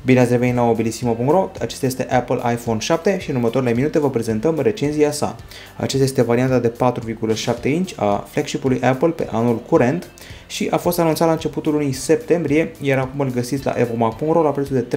Bine ați revenit la mobilissimo.ro, acesta este Apple iPhone 7 și în următoarele minute vă prezentăm recenzia sa. Acesta este varianta de 4,7 inch a flagship-ului Apple pe anul curent și a fost anunțat la începutul lunii septembrie, iar acum îl găsiți la evomag.ro la prețul de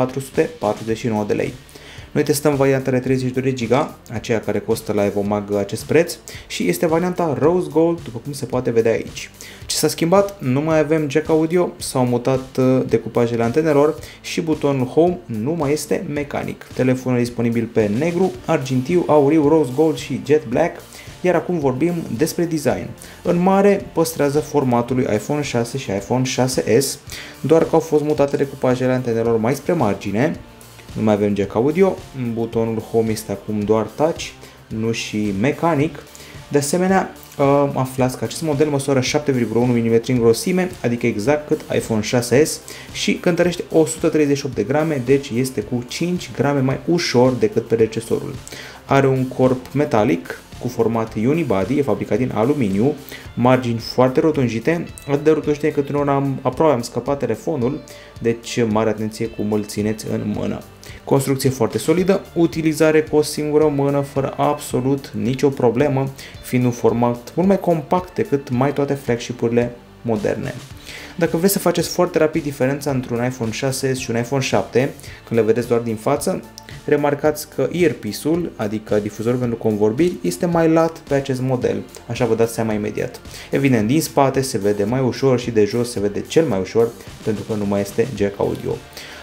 3449 de lei. Noi testăm varianta de 32 GB, aceea care costă la Evomag acest preț, și este varianta Rose Gold, după cum se poate vedea aici. Ce s-a schimbat? Nu mai avem jack audio, s-au mutat decupajele antenelor și butonul Home nu mai este mecanic. Telefonul e disponibil pe negru, argintiu, auriu, rose gold și jet black, iar acum vorbim despre design. În mare păstrează formatul lui iPhone 6 și iPhone 6s, doar că au fost mutate decupajele antenelor mai spre margine. Nu mai avem jack audio, butonul Home este acum doar touch, nu și mecanic. De asemenea, aflați că acest model măsoară 7,1 mm în grosime, adică exact cât iPhone 6s, și cântărește 138 de grame, deci este cu 5 grame mai ușor decât predecesorul. Are un corp metalic cu format unibody, e fabricat din aluminiu, margini foarte rotunjite, atât de rotunjite încât uneori aproape am scăpat telefonul, deci mare atenție cum îl țineți în mână. Construcție foarte solidă, utilizare cu o singură mână fără absolut nicio problemă, fiind un format mult mai compact decât mai toate flagship-urile moderne. Dacă vreți să faceți foarte rapid diferența între un iPhone 6s și un iPhone 7, când le vedeți doar din față, remarcați că earpiece-ul, adică difuzorul pentru convorbiri, este mai lat pe acest model, așa vă dați seama imediat. Evident, din spate se vede mai ușor și de jos se vede cel mai ușor, pentru că nu mai este jack audio.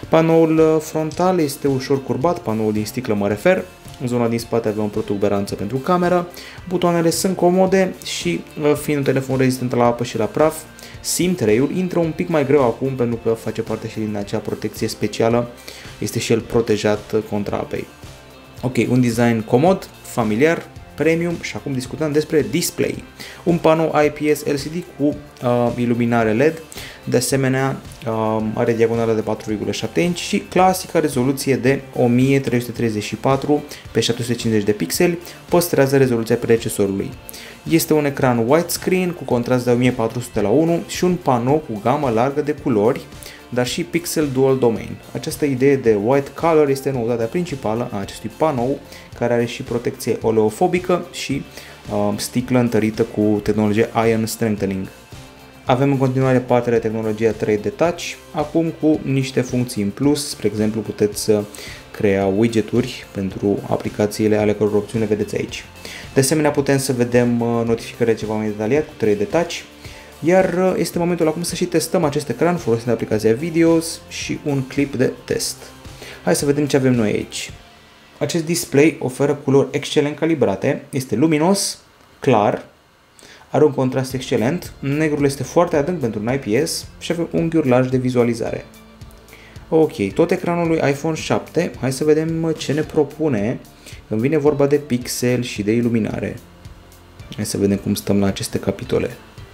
Panoul frontal este ușor curbat, panoul din sticlă mă refer. În zona din spate avem o protuberanță pentru cameră, butoanele sunt comode și, fiind un telefon rezistent la apă și la praf, SIM tray-ul intră un pic mai greu acum pentru că face parte și din acea protecție specială, este și el protejat contra apei. Ok, un design comod, familiar, premium și acum discutăm despre display. Un panou IPS LCD cu iluminare LED, de asemenea are diagonala de 4,7 inch și clasica rezoluție de 1334 pe 750 de pixeli, păstrează rezoluția predecesorului. Este un ecran widescreen cu contrast de 1400:1 și un panou cu gamă largă de culori, dar și pixel dual domain. Această idee de white color este noutatea principală a acestui panou, care are și protecție oleofobică și sticlă întărită cu tehnologie Ion Strengthening. Avem în continuare partea de tehnologia 3D Touch, acum cu niște funcții în plus, spre exemplu puteți crea widgeturi pentru aplicațiile ale căror opțiuni le vedeți aici. De asemenea putem să vedem notificările ceva mai detaliat cu 3D Touch, iar este momentul acum să și testăm acest ecran folosind aplicația Videos și un clip de test. Hai să vedem ce avem noi aici. Acest display oferă culori excelent calibrate, este luminos, clar, are un contrast excelent, negrul este foarte adânc pentru un IPS și avem unghiuri largi de vizualizare. Ok, tot ecranul lui iPhone 7, hai să vedem ce ne propune când vine vorba de pixel și de iluminare. Hai să vedem cum stăm la aceste capitole.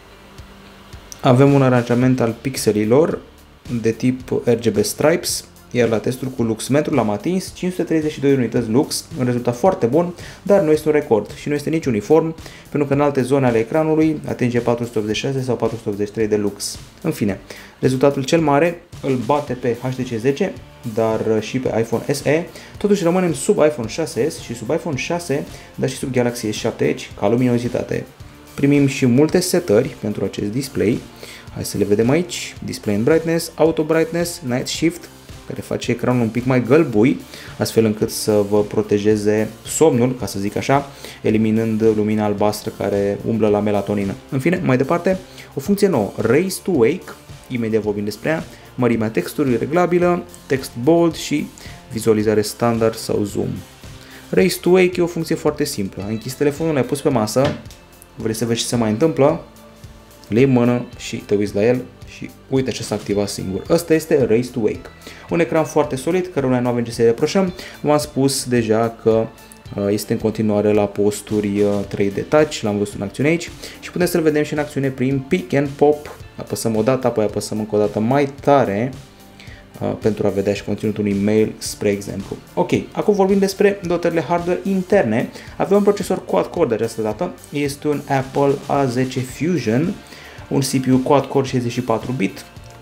Avem un aranjament al pixelilor de tip RGB stripes, iar la testul cu luxmetru l-am atins 532 unități lux, un rezultat foarte bun, dar nu este un record și nu este nici uniform, pentru că în alte zone ale ecranului atinge 486 sau 483 de lux. În fine, rezultatul cel mare îl bate pe HTC 10, dar și pe iPhone SE, totuși rămânem sub iPhone 6s și sub iPhone 6, dar și sub Galaxy S7 Edge ca luminozitate. Primim și multe setări pentru acest display, hai să le vedem aici: Display and Brightness, Auto Brightness, Night Shift, care face ecranul un pic mai gălbui, astfel încât să vă protejeze somnul, ca să zic așa, eliminând lumina albastră care umblă la melatonină. În fine, mai departe, o funcție nouă, Raise to Wake, imediat vorbim despre ea, mărimea textului reglabilă, text bold și vizualizare standard sau zoom. Raise to Wake e o funcție foarte simplă, ai închis telefonul, l-ai pus pe masă, vrei să vezi ce se mai întâmplă, le iei în mână și te uiți la el și uite ce s-a activat singur. Asta este Raise to Wake. Un ecran foarte solid, căruia nu avem ce să reproșăm. V-am spus deja că este în continuare la posturi 3D Touch, l-am văzut în acțiune aici și putem să-l vedem și în acțiune prin Pick and Pop. Apăsăm o dată, apoi apăsăm încă o dată mai tare pentru a vedea și conținutul unui mail, spre exemplu. Ok, acum vorbim despre dotările hardware interne. Avem un procesor quad-core de această dată, este un Apple A10 Fusion, un CPU quad-core 64 bit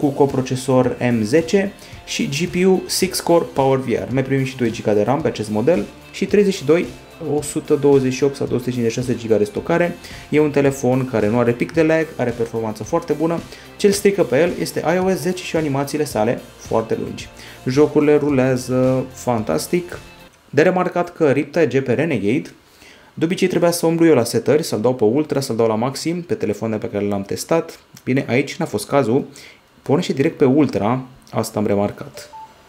cu coprocesor M10 și GPU 6-core PowerVR. Mai primim și 2 GB de RAM pe acest model și 32, 128 sau 256 GB de stocare. E un telefon care nu are pic de lag, are performanță foarte bună. Ce îl strică pe el este iOS 10 și animațiile sale foarte lungi. Jocurile rulează fantastic. De remarcat că Riptide GP Renegade, de obicei trebuia să umblu eu la setări, să-l dau pe ultra, să-l dau la maxim pe telefoanele pe care le-am testat. Bine, aici n-a fost cazul. Pornește direct pe ultra, asta am remarcat.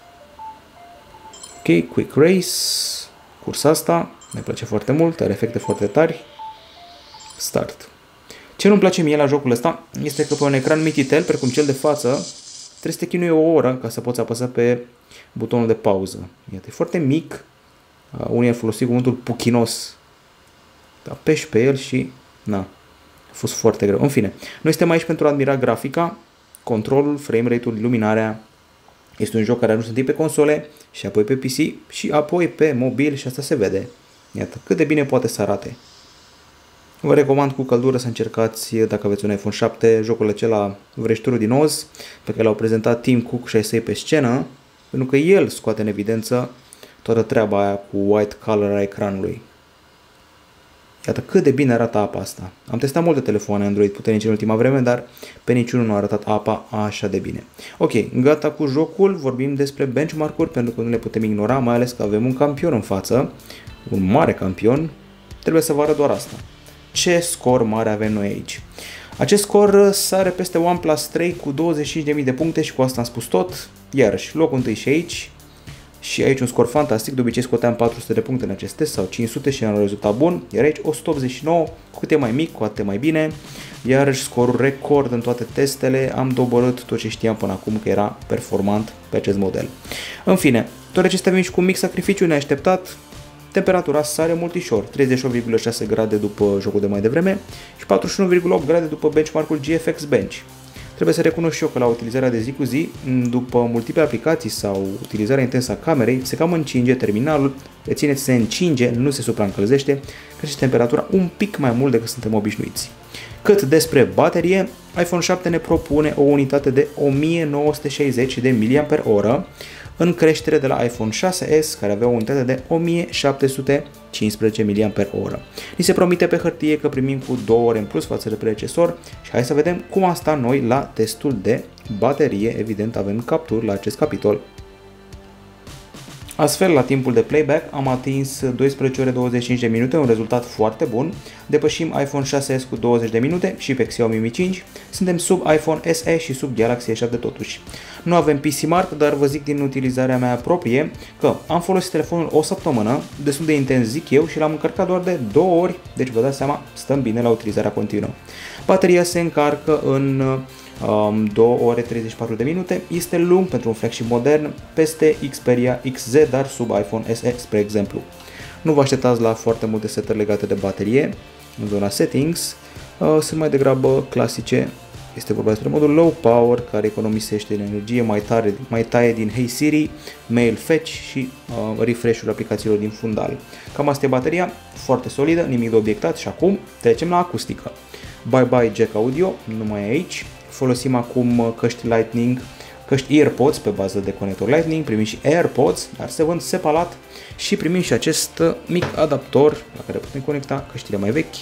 Ok, Quick Race, cursa asta, mi place foarte mult, are efecte foarte tari. Start. Ce nu-mi place mie la jocul ăsta este că pe un ecran mititel, precum cel de față, trebuie să te chinui o oră ca să poți apăsa pe butonul de pauză. Iată, e foarte mic. Unii au folosit cuvântul puchinos. Apeși pe el și... na, a fost foarte greu. În fine, noi suntem aici pentru a admira grafica, controlul, frame rate-ul, iluminarea. Este un joc care a ajuns întâi pe console și apoi pe PC și apoi pe mobil și asta se vede. Iată, cât de bine poate să arate. Vă recomand cu căldură să încercați, dacă aveți un iPhone 7, jocul acela Vrăjitorul din Oz, pe care l-au prezentat Tim Cook și ai săi pe scenă, pentru că el scoate în evidență toată treaba aia cu white color a ecranului. Iată cât de bine arată apa asta. Am testat multe telefoane Android puternice în ultima vreme, dar pe niciunul nu a arătat apa așa de bine. Ok, gata cu jocul, vorbim despre benchmark-uri, pentru că nu le putem ignora, mai ales că avem un campion în față, un mare campion, trebuie să vă arăt doar asta. Ce scor mare avem noi aici? Acest scor sare peste OnePlus 3 cu 25.000 de puncte și cu asta am spus tot. Iarăși, locul întâi și aici. Și aici un scor fantastic, de obicei scoteam 400 de puncte în acest test sau 500 și era un rezultat bun. Iar aici 189, cu cât e mai mic, cu atât mai bine. Iarăși scorul record în toate testele, am doborât tot ce știam până acum că era performant pe acest model. În fine, toate acestea vin și cu un mic sacrificiu neașteptat. Temperatura sare multișor, 38,6 grade după jocul de mai devreme și 41,8 grade după benchmark-ul GFX Bench. Trebuie să recunosc și eu că la utilizarea de zi cu zi, după multiple aplicații sau utilizarea intensă a camerei, se cam încinge terminalul, rețineți, se încinge, nu se supraîncălzește, crește temperatura un pic mai mult decât suntem obișnuiți. Cât despre baterie, iPhone 7 ne propune o unitate de 1960 de mAh, în creștere de la iPhone 6s, care avea o unitate de 1715 mAh. Ni se promite pe hârtie că primim cu 2 ore în plus față de predecesor și hai să vedem cum a stat noi la testul de baterie. Evident, avem capturi la acest capitol. Astfel, la timpul de playback am atins 12 ore 25 de minute, un rezultat foarte bun. Depășim iPhone 6s cu 20 de minute și pe Xiaomi Mi 5. Suntem sub iPhone SE și sub Galaxy S7 totuși. Nu avem PC Mark, dar vă zic din utilizarea mea proprie că am folosit telefonul o săptămână, destul de intens zic eu, și l-am încărcat doar de 2 ori, deci vă dați seama, stăm bine la utilizarea continuă. Bateria se încarcă în 2 ore 34 de minute, este lung pentru un flagship modern, peste Xperia XZ, dar sub iPhone SE, spre exemplu. Nu vă așteptați la foarte multe setări legate de baterie în zona settings, sunt mai degrabă clasice. Este vorba despre modul low power, care economisește energie, mai taie din Hey Siri, Mail Fetch și refresh-ul aplicațiilor din fundal. Cam asta e bateria, foarte solidă, nimic de obiectat și acum trecem la acustică. Bye bye jack audio, nu mai e aici. Folosim acum căști Lightning, căști AirPods pe bază de conector Lightning, primim și AirPods, dar se vând separat și primim și acest mic adaptor la care putem conecta căștile mai vechi.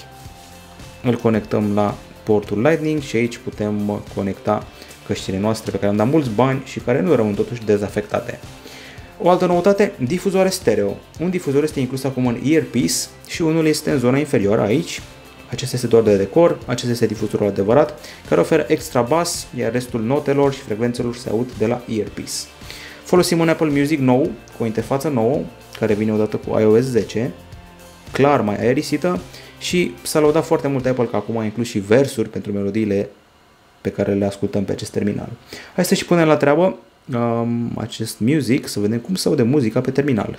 Îl conectăm la portul Lightning și aici putem conecta căștile noastre pe care am dat mulți bani și care nu rămân totuși dezafectate. O altă noutate, difuzoare stereo. Un difuzor este inclus acum în earpiece și unul este în zona inferioară aici. Acesta este doar de decor, acesta este difuzorul adevărat, care oferă extra bas, iar restul notelor și frecvențelor se aud de la earpiece. Folosim un Apple Music nou, cu o interfață nouă, care vine odată cu iOS 10, clar mai aerisită, și s-a lăudat foarte mult Apple că acum a inclus și versuri pentru melodiile pe care le ascultăm pe acest terminal. Hai să și punem la treabă acest music, să vedem cum se aude muzica pe terminal.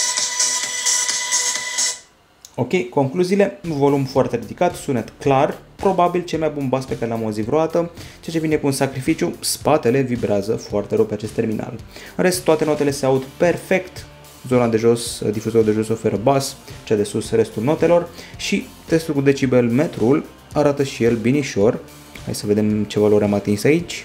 Ok, concluziile, volum foarte ridicat, sunet clar, probabil cel mai bun bas pe care l-am auzit vreodată, ceea ce vine cu un sacrificiu, spatele vibrează foarte rău pe acest terminal. În rest, toate notele se aud perfect, zona de jos, difuzorul de jos oferă bas, cea de sus restul notelor și testul cu decibel metrul arată și el binișor. Hai să vedem ce valori am atins aici.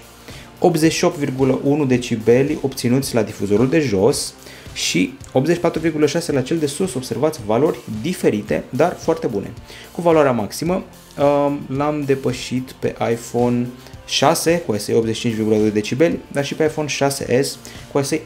88,1 decibeli obținuți la difuzorul de jos și 84,6 la cel de sus. Observați valori diferite, dar foarte bune. Cu valoarea maximă l-am depășit pe iPhone 6 cu SE 85,2 decibeli, dar și pe iPhone 6s cu SE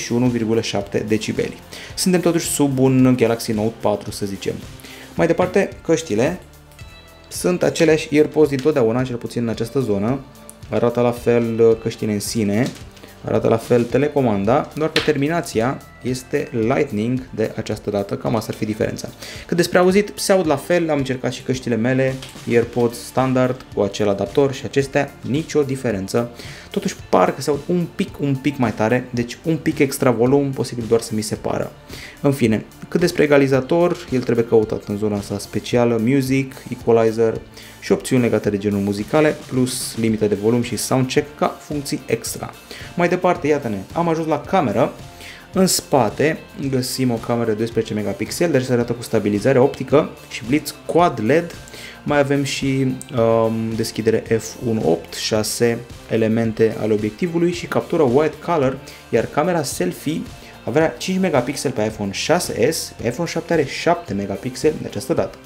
81,7 decibeli. Suntem totuși sub un Galaxy Note 4, să zicem. Mai departe, căștile sunt aceleași AirPods dintotdeauna, cel puțin în această zonă. Arată la fel căștile în sine, arată la fel telecomanda, doar că terminația este Lightning de această dată, cam asta ar fi diferența. Cât despre auzit, se aud la fel, am încercat și căștile mele, AirPods standard cu acel adaptor și acestea, nicio diferență. Totuși parcă se aud un pic mai tare, deci un pic extra volum, posibil doar să mi se pară. În fine, cât despre egalizator, el trebuie căutat în zona asta specială, Music, Equalizer și opțiuni legate de genuri muzicale, plus limită de volum și soundcheck ca funcții extra. Mai departe, iată-ne, am ajuns la cameră. În spate găsim o cameră de 12 megapixeli, dar se arată cu stabilizare optică și blitz quad LED. Mai avem și deschidere f1.8, 6 elemente ale obiectivului și captură wide color, iar camera selfie avea 5 megapixeli pe iPhone 6s, pe iPhone 7 are 7 megapixeli de această dată.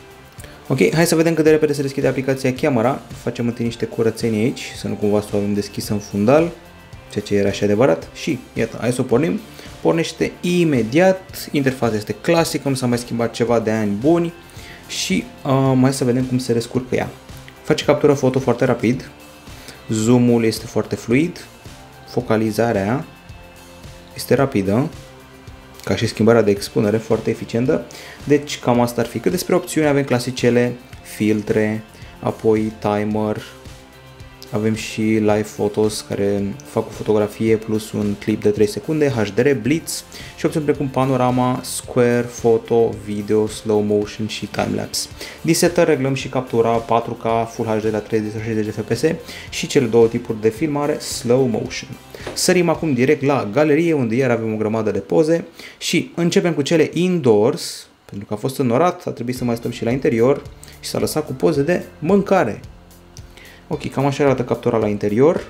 Ok, hai să vedem cât de repede se deschide aplicația Camera. Facem întâi niște curățenii aici, să nu cumva să o avem deschisă în fundal, ceea ce era și adevărat. Și iată, hai să o pornim. Pornește imediat, interfața este clasică, nu s-a mai schimbat ceva de ani buni și hai să vedem cum se descurcă ea. Face captură foto foarte rapid, zoom-ul este foarte fluid, focalizarea este rapidă, ca și schimbarea de expunere foarte eficientă, deci cam asta ar fi. Cât despre opțiuni, avem clasicele, filtre, apoi timer, avem și live photos care fac o fotografie plus un clip de 3 secunde, HDR, blitz și opțiuni precum panorama, square, photo, video, slow motion și timelapse. Din setter reglăm și captura 4K, Full HD la 30-60 de fps și cele două tipuri de filmare slow motion. Sărim acum direct la galerie, unde iar avem o grămadă de poze și începem cu cele indoors, pentru că a fost înnorat, a trebuit să mai stăm și la interior și s-a lăsat cu poze de mâncare. Ok, cam așa arată captura la interior.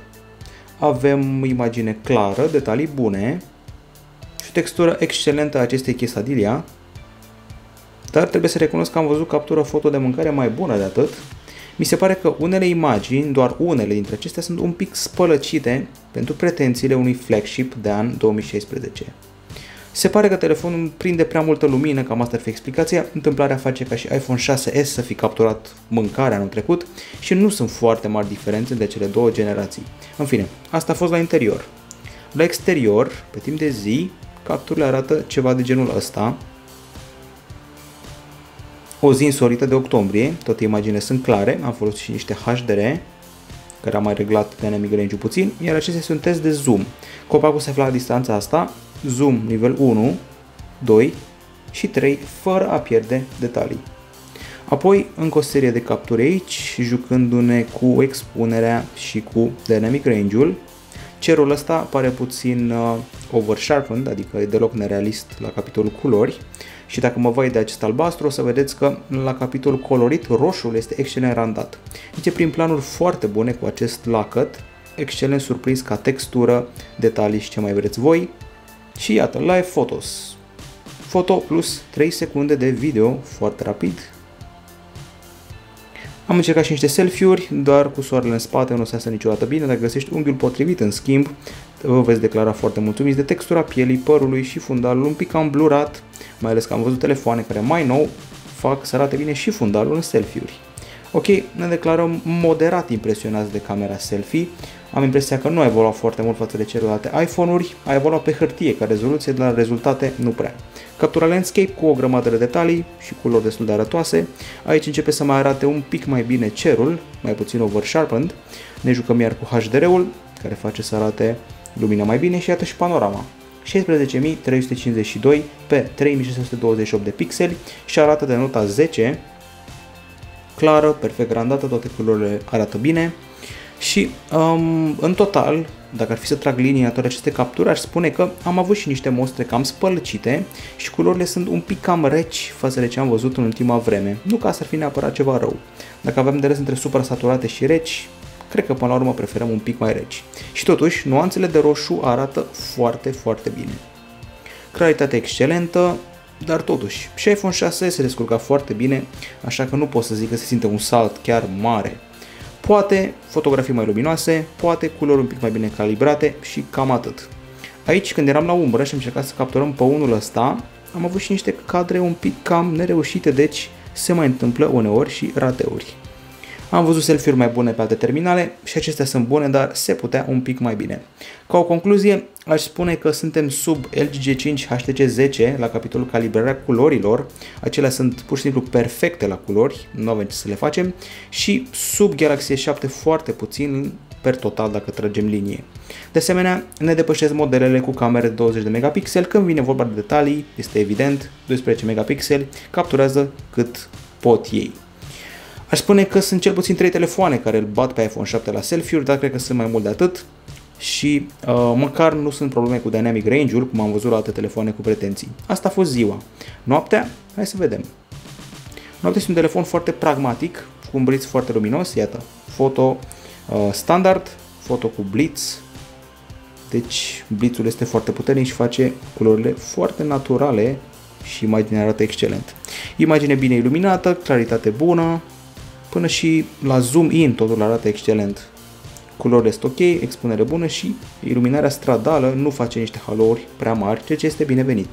Avem imagine clară, detalii bune și o textură excelentă a acestei quesadilla. Dar trebuie să recunosc că am văzut captură foto de mâncare mai bună de atât. Mi se pare că unele imagini, doar unele dintre acestea, sunt un pic spălăcite pentru pretențiile unui flagship de an 2016. Se pare că telefonul prinde prea multă lumină, cam asta ar fi explicația. Întâmplarea face ca și iPhone 6s să fi capturat mâncarea anul trecut și nu sunt foarte mari diferențe de cele două generații. În fine, asta a fost la interior. La exterior, pe timp de zi, capturile arată ceva de genul ăsta. O zi însorită de octombrie, toate imaginile sunt clare, am folosit și niște HDR, care am mai reglat dynamic range-ul puțin, iar acesta este un test de zoom. Copacul se află la distanța asta, zoom nivel 1, 2 și 3, fără a pierde detalii. Apoi, încă o serie de capturi aici, jucându-ne cu expunerea și cu dynamic range-ul. Cerul ăsta pare puțin oversharpened, adică e deloc nerealist la capitolul culori. Și dacă mă vai de acest albastru, o să vedeți că la capitolul colorit, roșul este excelent randat. Deci prin planuri foarte bune cu acest lacăt, excelent surprins ca textură, detalii și ce mai vreți voi. Și iată, live photos. Foto plus 3 secunde de video, foarte rapid. Am încercat și niște selfie-uri, dar cu soarele în spate nu o să iasă niciodată bine. Dacă găsești unghiul potrivit, în schimb, vă veți declara foarte mulțumiți de textura pielii, părului și fundalul un pic cam blurat, mai ales că am văzut telefoane care mai nou fac să arate bine și fundalul în selfie-uri. Ok, ne declarăm moderat impresionați de camera selfie. Am impresia că nu a evoluat foarte mult față de celelalte iPhone-uri, a evoluat pe hârtie ca rezoluție, dar rezultate nu prea. Captura landscape cu o grămadă de detalii și culori destul de arătoase. Aici începe să mai arate un pic mai bine cerul, mai puțin oversharpened. Ne jucăm iar cu HDR-ul, care face să arate lumina mai bine și iată și panorama. 16.352 pe 3628 de pixeli și arată de nota 10. clară, perfect randată, toate culorile arată bine și în total, dacă ar fi să trag linia toate aceste capturi, aș spune că am avut și niște mostre cam spălcite și culorile sunt un pic cam reci față de ce am văzut în ultima vreme. Nu că asta ar fi neapărat ceva rău. Dacă avem de ales între supra-saturate și reci, cred că până la urmă preferăm un pic mai reci. Și totuși, nuanțele de roșu arată foarte, foarte bine. Claritate excelentă, dar totuși, și iPhone 6 se descurca foarte bine, așa că nu pot să zic că se simte un salt chiar mare. Poate fotografii mai luminoase, poate culori un pic mai bine calibrate și cam atât. Aici, când eram la umbră și am încercat să capturăm pe unul ăsta, am avut și niște cadre un pic cam nereușite, deci se mai întâmplă uneori și rateuri. Am văzut selfie-uri mai bune pe alte terminale și acestea sunt bune, dar se putea un pic mai bine. Ca o concluzie, aș spune că suntem sub LG G5 HTC10 la capitolul calibrarea culorilor. Acelea sunt pur și simplu perfecte la culori, nu avem ce să le facem, și sub Galaxy S7 foarte puțin per total dacă tragem linie. De asemenea, ne depășesc modelele cu camere de 20 de megapixeli, când vine vorba de detalii, este evident, 12 megapixeli, capturează cât pot ei. Aș spune că sunt cel puțin 3 telefoane care îl bat pe iPhone 7 la selfie-uri, dar cred că sunt mai mult de atât și măcar nu sunt probleme cu Dynamic Range-ul, cum am văzut la alte telefoane cu pretenții. Asta a fost ziua. Noaptea, hai să vedem. Noaptea este un telefon foarte pragmatic, cu un blitz foarte luminos, iată, foto standard, foto cu blitz, deci blitzul este foarte puternic și face culorile foarte naturale și imaginea arată excelent. Imagine bine iluminată, claritate bună, până și la zoom in totul arată excelent. Culorile sunt ok, expunere bună și iluminarea stradală nu face niște halouri prea mari, ceea ce este binevenit.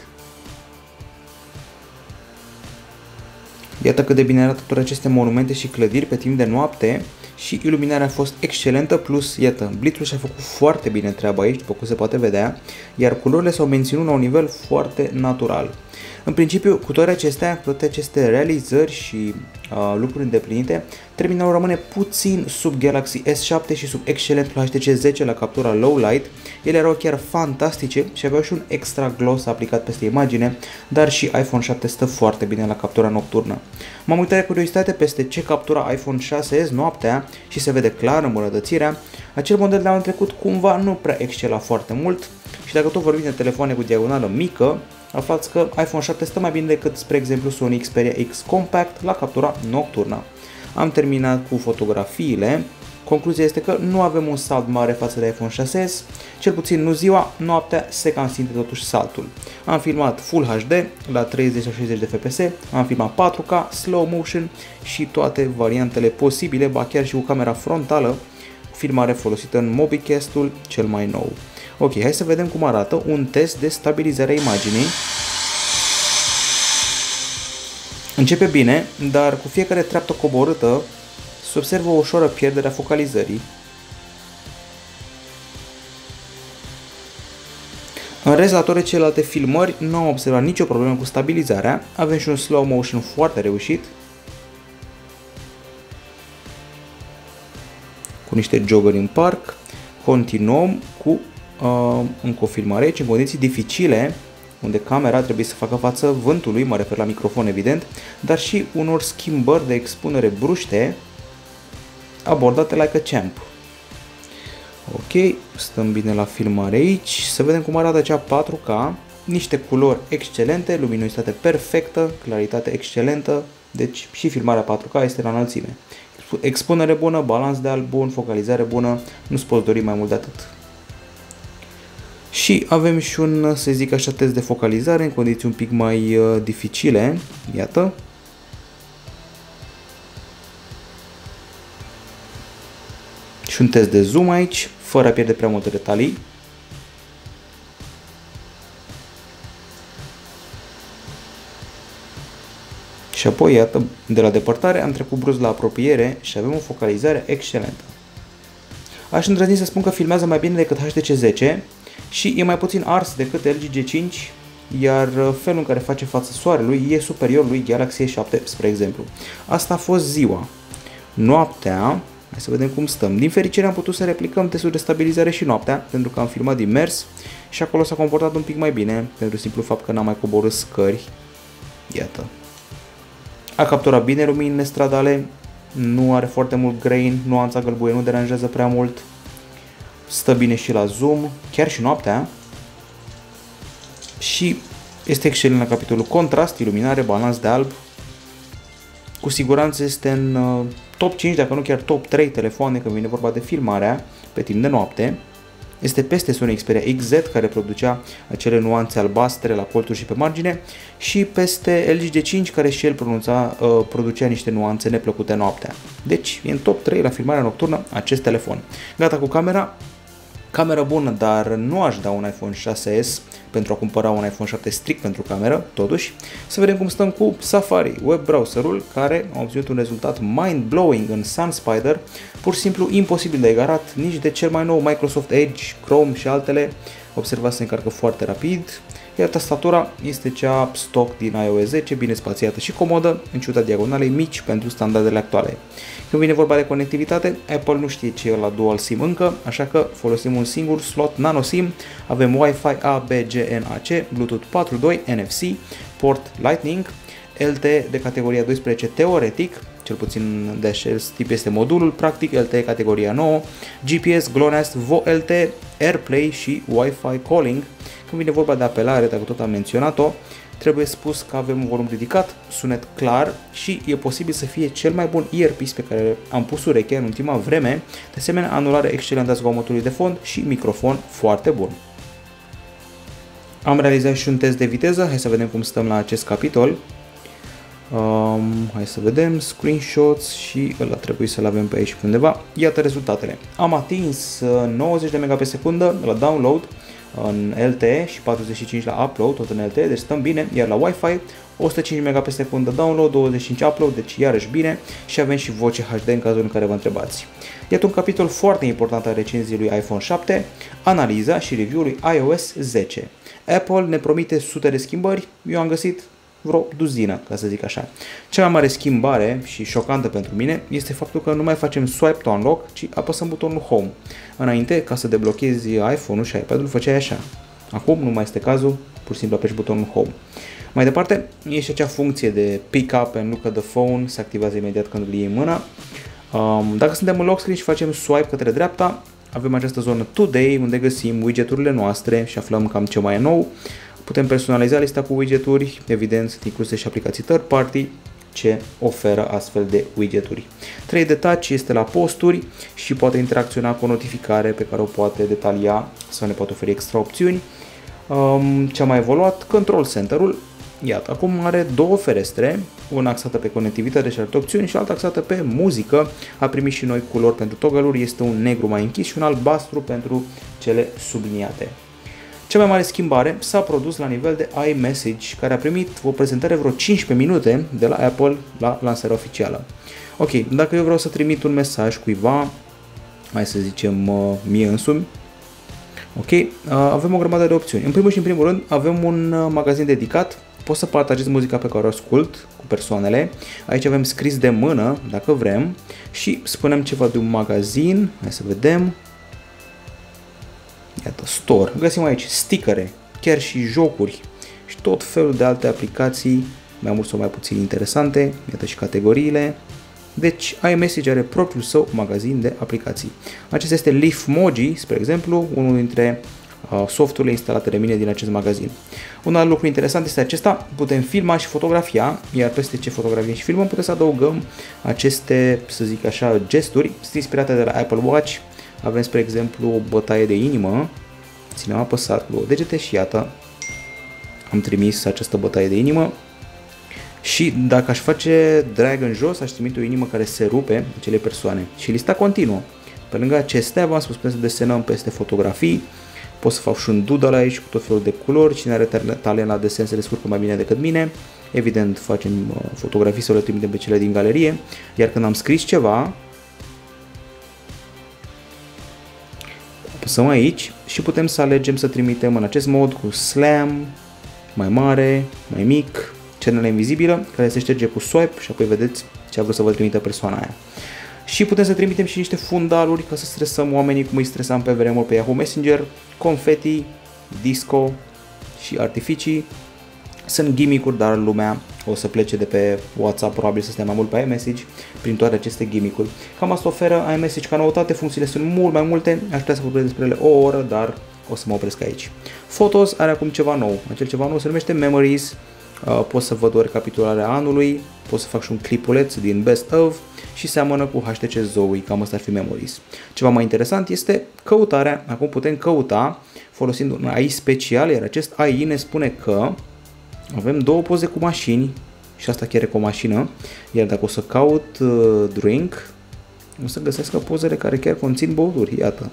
Iată cât de bine arată toate aceste monumente și clădiri pe timp de noapte și iluminarea a fost excelentă, plus, iată, blitzul și-a făcut foarte bine treaba aici, după cum se poate vedea, iar culorile s-au menținut la un nivel foarte natural. În principiu, cu toate aceste realizări și lucruri îndeplinite, terminalul rămâne puțin sub Galaxy S7 și sub excelentul HTC10 la captura low light. Ele erau chiar fantastice și aveau și un extra gloss aplicat peste imagine, dar și iPhone 7 stă foarte bine la captura nocturnă. M-am uitat de curiozitate peste ce captura iPhone 6s noaptea și se vede clar îmbunătățirea. Acel model de anul trecut cumva nu prea excela foarte mult și dacă tot vorbim de telefoane cu diagonală mică, aflați că iPhone 7 stă mai bine decât, spre exemplu, Sony Xperia X Compact la captura nocturnă. Am terminat cu fotografiile. Concluzia este că nu avem un salt mare față de iPhone 6s, cel puțin nu ziua, noaptea se cam simte totuși saltul. Am filmat Full HD la 30 sau 60 de fps, am filmat 4K, slow motion și toate variantele posibile, ba chiar și cu camera frontală, filmare folosită în Mobicast-ul cel mai nou. Ok, hai să vedem cum arată un test de stabilizare a imaginii. Începe bine, dar cu fiecare treaptă coborâtă se observă o ușoară pierdere a focalizării. În rest, la toate celelalte filmări nu am observat nicio problemă cu stabilizarea. Avem și un slow motion foarte reușit, cu niște joggeri în parc. Continuăm cu încă o filmare aici, în condiții dificile, unde camera trebuie să facă față vântului, mă refer la microfon evident, dar și unor schimbări de expunere bruște abordate like a champ. Ok, stăm bine la filmare aici, să vedem cum arată acea 4K, niște culori excelente, luminositate perfectă, claritate excelentă, deci și filmarea 4K este la înălțime. Expunere bună, balans de alb bun, focalizare bună, nu-ți poți dori mai mult de atât. Și avem și un, să zic așa, test de focalizare în condiții un pic mai dificile, iată. Și un test de zoom aici, fără a pierde prea multe detalii. Și apoi, iată, de la depărtare am trecut brusc la apropiere și avem o focalizare excelentă. Aș îndrăzni să spun că filmează mai bine decât HTC10 și e mai puțin ars decât LG G5, iar felul în care face față soarelui e superior lui Galaxy S7, spre exemplu. Asta a fost ziua. Noaptea, hai să vedem cum stăm. Din fericire am putut să replicăm testul de stabilizare și noaptea, pentru că am filmat din mers și acolo s-a comportat un pic mai bine, pentru simplu fapt că n-am mai coborât scări. Iată. A capturat bine luminile stradale, nu are foarte mult grain, nuanța gălbuie nu deranjează prea mult, stă bine și la zoom, chiar și noaptea, și este excelent la capitolul contrast, iluminare, balans de alb. Cu siguranță este în top 5, dacă nu chiar top 3 telefoane când vine vorba de filmarea pe timp de noapte. Este peste Sony Xperia XZ, care producea acele nuanțe albastre la colțuri și pe margine, și peste LG G5, care și el producea niște nuanțe neplăcute noaptea. Deci e în top 3 la filmarea nocturnă acest telefon. Gata cu camera. Cameră bună, dar nu aș da un iPhone 6s pentru a cumpăra un iPhone 7 strict pentru cameră, totuși. Să vedem cum stăm cu Safari, web browserul, care a obținut un rezultat mind-blowing în SunSpider, pur și simplu imposibil de egalat nici de cel mai nou Microsoft Edge, Chrome și altele. Observați, se încarcă foarte rapid, iar tastatura este cea stock din iOS 10, bine spațiată și comodă, în ciuda diagonalei mici pentru standardele actuale. Când vine vorba de conectivitate, Apple nu știe ce e la Dual SIM încă, așa că folosim un singur slot nano SIM, avem Wi-Fi A, B, G, N, A, C, Bluetooth 4.2, NFC, port Lightning, LTE de categoria 12 teoretic, cel puțin de acest tip este modulul, practic LTE categoria 9, GPS, GLONASS, VoLTE, AirPlay și Wi-Fi Calling. Când vine vorba de apelare, dacă tot am menționat-o, trebuie spus că avem un volum ridicat, sunet clar și e posibil să fie cel mai bun earpiece pe care am pus urechea în ultima vreme, de asemenea anulare excelentă a zgomotului de fond și microfon foarte bun. Am realizat și un test de viteză, hai să vedem cum stăm la acest capitol. Hai să vedem, screenshots și ăla trebuie să-l avem pe aici pe undeva. Iată rezultatele. Am atins 90 de Mbps la download în LTE și 45 la upload, tot în LTE, deci stăm bine, iar la Wi-Fi 105 Mbps download, 25 upload, deci iarăși bine, și avem și voce HD în cazul în care vă întrebați. Iată un capitol foarte important al recenziei lui iPhone 7, analiza și review-ul lui iOS 10. Apple ne promite sute de schimbări, eu am găsit vreo duzină, ca să zic așa. Cea mai mare schimbare și șocantă pentru mine este faptul că nu mai facem swipe to unlock, ci apăsăm butonul Home. Înainte, ca să deblochezi iPhone-ul și iPad-ul, făceai așa. Acum nu mai este cazul, pur și simplu apeși butonul Home. Mai departe, e și acea funcție de pick up and look at the phone, se activează imediat când îl iei în mână. Dacă suntem în lock screen și facem swipe către dreapta, avem această zonă Today, unde găsim widgeturile noastre și aflăm cam ce mai e nou. Putem personaliza lista cu widgeturi, evident sunt incluse și aplicații third party ce oferă astfel de widgeturi. 3 de touch este la posturi și poate interacționa cu o notificare pe care o poate detalia sau ne poate oferi extra opțiuni. Ce a mai evoluat? Control Center-ul. Iată, acum are două ferestre, una axată pe conectivitate și alte opțiuni și alta axată pe muzică. A primit și noi culori pentru toggle-uri, este un negru mai închis și un albastru pentru cele subliniate. Cea mai mare schimbare s-a produs la nivel de iMessage, care a primit o prezentare vreo 15 minute de la Apple la lansarea oficială. Ok, dacă eu vreau să trimit un mesaj cuiva, hai să zicem mie însumi, ok, avem o grămadă de opțiuni. În primul și în primul rând avem un magazin dedicat, pot să partajez muzica pe care o ascult cu persoanele. Aici avem scris de mână, dacă vrem, și spunem ceva de un magazin, hai să vedem. Iată, Store. Găsim aici stickere, chiar și jocuri și tot felul de alte aplicații, mai mult sau mai puțin interesante. Iată și categoriile. Deci iMessage are propriul său magazin de aplicații. Acesta este Leafmoji, spre exemplu, unul dintre softurile instalate de mine din acest magazin. Un alt lucru interesant este acesta, putem filma și fotografia, iar peste ce fotografiem și filmăm putem să adăugăm aceste, să zic așa, gesturi inspirate de la Apple Watch. Avem, spre exemplu, o bătaie de inimă, ținem apăsat cu două degete și iată, am trimis această bătaie de inimă. Și dacă aș face drag în jos, aș trimite o inimă care se rupe acele persoane. Și lista continuă. Pe lângă acestea, v-am spus, putem să desenăm peste fotografii, pot să fac și un doodle aici cu tot felul de culori. Cine are talent la desen se descurcă mai bine decât mine. Evident, facem fotografii sau le trimitem pe cele din galerie. Iar când am scris ceva, apăsăm aici și putem să alegem să trimitem în acest mod cu slam, mai mare, mai mic, cenele invizibilă, care se șterge cu swipe și apoi vedeți ce a vrut să vă trimită persoana aia. Și putem să trimitem și niște fundaluri ca să stresăm oamenii cum îi stresam pe vremuri pe Yahoo Messenger, confetti, disco și artificii. Sunt gimmick-uri, dar lumea o să plece de pe WhatsApp, probabil să stea mai mult pe iMessage prin toate aceste gimmick-uri. Cam asta oferă iMessage ca noutate, funcțiile sunt mult mai multe, aș putea să vorbesc despre ele o oră, dar o să mă opresc aici. Photos are acum ceva nou, acel ceva nou se numește Memories, pot să văd o recapitulare a anului, pot să fac și un clipuleț din Best Of și seamănă cu HTC Zoe, cam asta ar fi Memories. Ceva mai interesant este căutarea, acum putem căuta folosind un AI special, iar acest AI ne spune că avem două poze cu mașini și asta chiar e cu o mașină, iar dacă o să caut drink, o să găsesc pozele care chiar conțin băuturi, iată.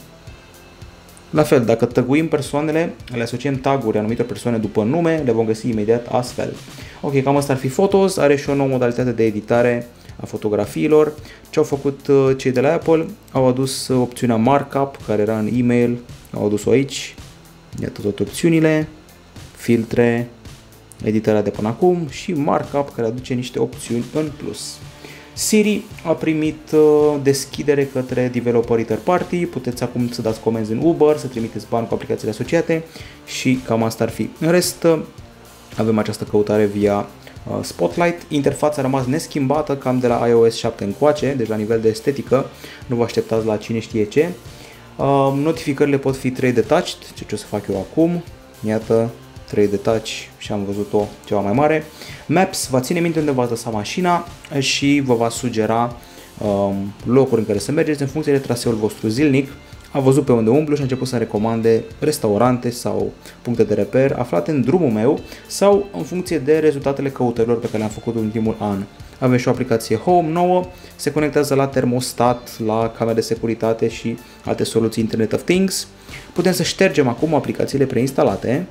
La fel, dacă tăguim persoanele, le asociem taguri anumitor persoane după nume, le vom găsi imediat astfel. Ok, cam asta ar fi Photos, are și o nouă modalitate de editare a fotografiilor. Ce au făcut cei de la Apple? Au adus opțiunea Markup, care era în e-mail, au adus-o aici, iată toate opțiunile, filtre, editarea de până acum și Markup, care aduce niște opțiuni în plus. Siri a primit deschidere către developerii third party, puteți acum să dați comenzi în Uber, să trimiteți bani cu aplicațiile asociate și cam asta ar fi. În rest, avem această căutare via Spotlight, interfața a rămas neschimbată cam de la iOS 7 încoace, deci la nivel de estetică, nu vă așteptați la cine știe ce. Notificările pot fi 3D touched, ce o să fac eu acum, iată 3D touch și am văzut-o ceva mai mare. Maps va ține minte unde v-ați lăsat mașina și vă va sugera locuri în care să mergeți în funcție de traseul vostru zilnic. A văzut pe unde umblu și a început să recomande restaurante sau puncte de reper aflate în drumul meu sau în funcție de rezultatele căutărilor pe care le-am făcut în ultimul an. Avem și o aplicație Home nouă, se conectează la termostat, la camere de securitate și alte soluții Internet of Things. Putem să ștergem acum aplicațiile preinstalate.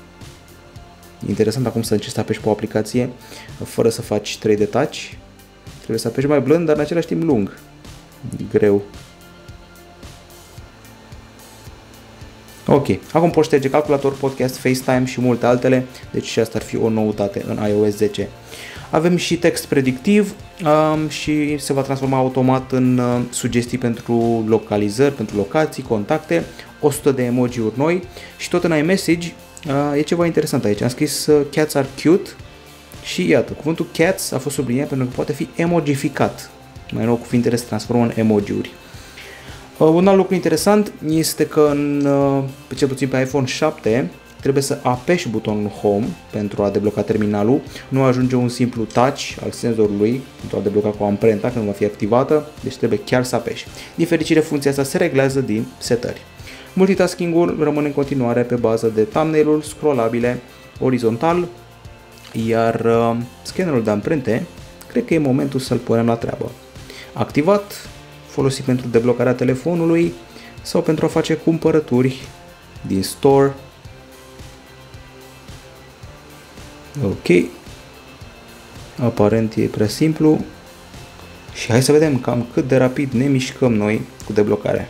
Interesant acum să încerci să apeși pe o aplicație fără să faci 3D touch. Trebuie să apeși mai blând, dar în același timp lung. Greu. Ok, acum poți șterge calculator, podcast, FaceTime și multe altele, deci și asta ar fi o noutate în iOS 10. Avem și text predictiv și se va transforma automat în sugestii pentru localizări, pentru locații, contacte, 100 de emoji-uri noi și tot în iMessage e ceva interesant aici. Am scris cats are cute și iată, cuvântul cats a fost subliniat pentru că poate fi emojificat. Mai nou cuvintele se transformă în emoji-uri. Un alt lucru interesant este că cel puțin pe iPhone 7 trebuie să apeși butonul Home pentru a debloca terminalul. Nu ajunge un simplu touch al senzorului pentru a debloca cu amprenta când va fi activată, deci trebuie chiar să apeși. Din fericire, funcția asta se reglează din setări. Multitasking-ul rămâne în continuare pe bază de thumbnail-uri scrollabile orizontal, iar scannerul de amprente, cred că e momentul să-l punem la treabă. Activat, folosit pentru deblocarea telefonului sau pentru a face cumpărături din store. Ok, aparent e prea simplu și hai să vedem cam cât de rapid ne mișcăm noi cu deblocarea.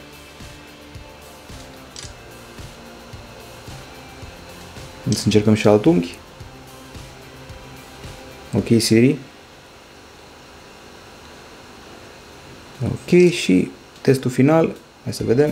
Să încercăm și alt unghi. Ok, Siri. Ok, și testul final, hai să vedem.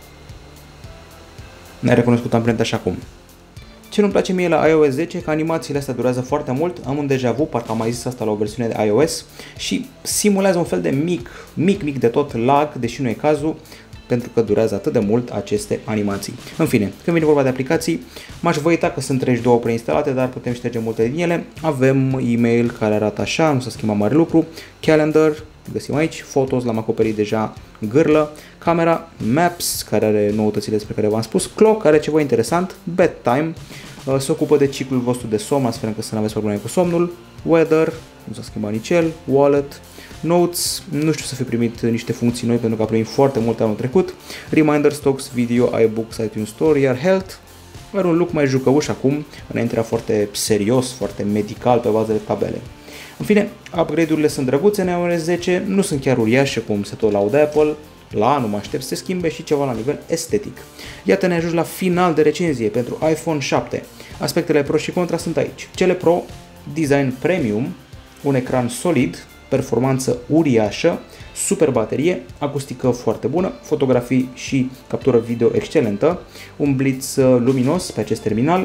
Ne-a recunoscut amprenta așa cum. Ce nu-mi place mie la iOS 10, că animațiile astea durează foarte mult, am un déjà vu, parcă am mai zis asta la o versiune de iOS și simulează un fel de mic de tot lag, deși nu e cazul, pentru că durează atât de mult aceste animații. În fine, când vine vorba de aplicații, m-aș vă uita că sunt 32 preinstalate, dar putem șterge multe din ele. Avem e-mail care arată așa, nu s-a schimbat mare lucru, Calendar, găsim aici, Photos, l-am acoperit deja gârlă, camera, Maps, care are noutățile despre care v-am spus, Clock, care are ceva interesant, Bedtime, se ocupă de ciclul vostru de somn, astfel încât să nu aveți probleme cu somnul, Weather, nu s-a schimbat nici el, Wallet, Notes, nu știu să fi primit niște funcții noi pentru că a primit foarte multe anul trecut, Reminder, Stocks, Video, iBooks, iTunes Store, iar Health are un look mai jucăuș acum, înainte era foarte serios, foarte medical pe bază de tabele. În fine, upgrade-urile sunt drăguțe în iOS 10, nu sunt chiar uriașe cum se tot laudă Apple, la anul mă aștept să se schimbe și ceva la nivel estetic. Iată, ne ajungi la final de recenzie pentru iPhone 7. Aspectele pro și contra sunt aici. Cele pro, design premium, un ecran solid, performanță uriașă, super baterie, acustică foarte bună, fotografii și captură video excelentă, un blitz luminos pe acest terminal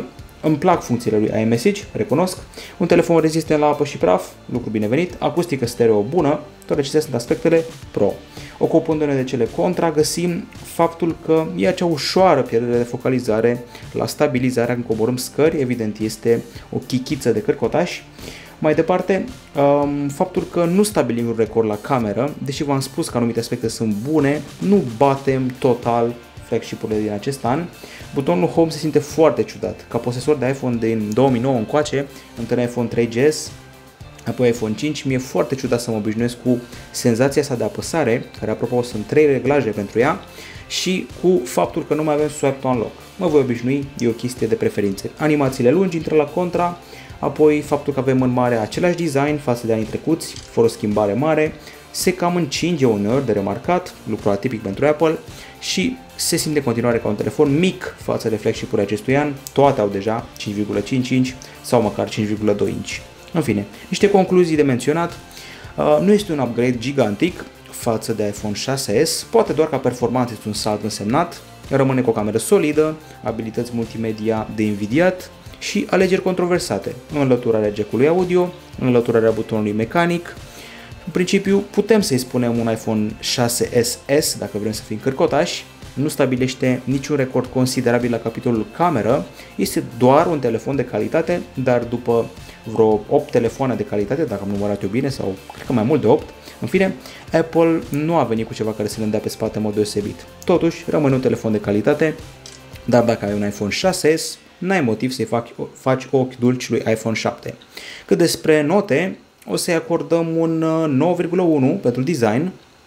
Îmi plac funcțiile lui iMessage, recunosc. Un telefon rezistent la apă și praf, lucru binevenit. Acustică stereo bună, toate acestea sunt aspectele pro. Ocupându-ne de cele contra, găsim faptul că e acea ușoară pierdere de focalizare la stabilizarea când coborâm scări, evident este o chichiță de cărcotaș. Mai departe, faptul că nu stabilim un record la cameră, deși v-am spus că anumite aspecte sunt bune, nu batem total flagship-urile din acest an. Butonul Home se simte foarte ciudat. Ca posesor de iPhone din 2009 încoace, întâlnesc iPhone 3GS, apoi iPhone 5, mi-e foarte ciudat să mă obișnuiesc cu senzația asta de apăsare, care apropo sunt 3 reglaje pentru ea, și cu faptul că nu mai avem swipe to unlock. Mă voi obișnui, e o chestie de preferințe. Animațiile lungi intră la contra, apoi faptul că avem în mare același design față de anii trecuți, fără o schimbare mare, se cam încinge uneori de remarcat, lucru atipic pentru Apple, și se simte în continuare ca un telefon mic față de flagship-urile acestui an, toate au deja 5,5 inch sau măcar 5,2 inch. În fine, niște concluzii de menționat, nu este un upgrade gigantic față de iPhone 6s, poate doar ca performanță este un salt însemnat, rămâne cu o cameră solidă, abilități multimedia de invidiat și alegeri controversate, înlăturarea jack-ului audio, înlăturarea butonului mecanic. În principiu putem să-i spunem un iPhone 6s dacă vrem să fim cărcotași, nu stabilește niciun record considerabil la capitolul cameră, este doar un telefon de calitate, dar după vreo 8 telefoane de calitate, dacă am numărat eu bine, sau cred că mai mult de 8, în fine, Apple nu a venit cu ceva care să le dea pe spate în mod deosebit. Totuși, rămâne un telefon de calitate, dar dacă ai un iPhone 6s, n-ai motiv să-i faci ochi dulci lui iPhone 7. Cât despre note, o să-i acordăm un 9,1 pentru design,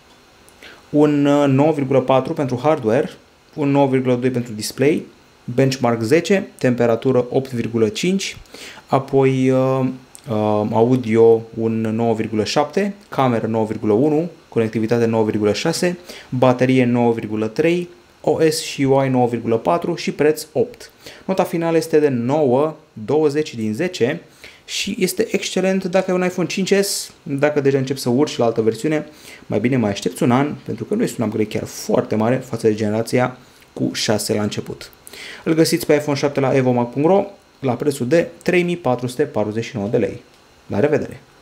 un 9,4 pentru hardware, un 9,2 pentru display, benchmark 10, temperatură 8,5, apoi audio un 9,7, cameră 9,1, conectivitate 9,6, baterie 9,3, OS și UI 9,4 și preț 8. Nota finală este de 9, 20 din 10 și este excelent dacă ai un iPhone 5s, dacă deja începi să urci la altă versiune, mai bine mai aștepți un an, pentru că nu este un upgrade chiar foarte mare față de generația cu 6 la început. Îl găsiți pe iPhone 7 la evomac.ro la prețul de 3449 de lei. La revedere!